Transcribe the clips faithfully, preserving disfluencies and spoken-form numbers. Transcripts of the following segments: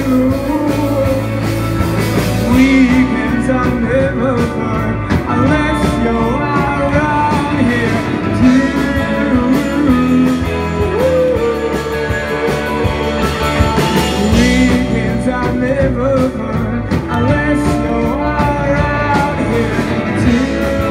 Weekends are never fun unless you're around here too. Weekends are never fun unless you're around here too.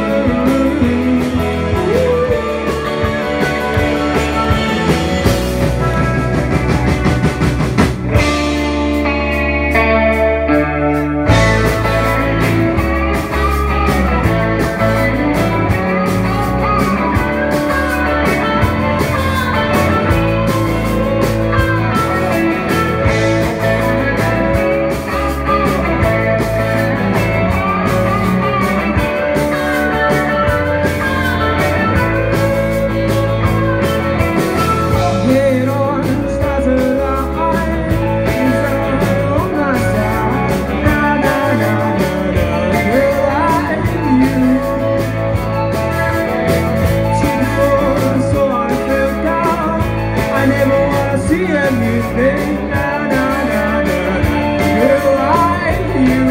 See anything, na na na na, girl, like you.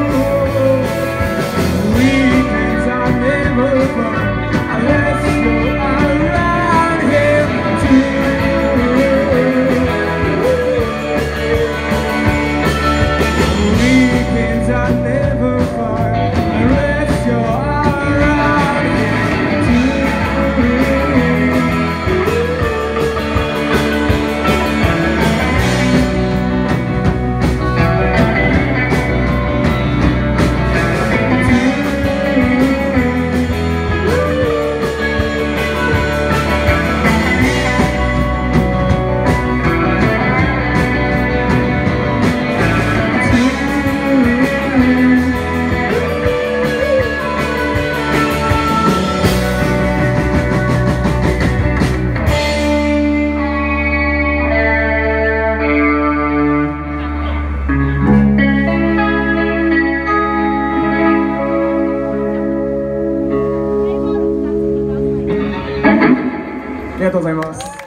Weekends are never fun unless you're around here too. Weekends are never fun unless you're around here too.ありがとうございます。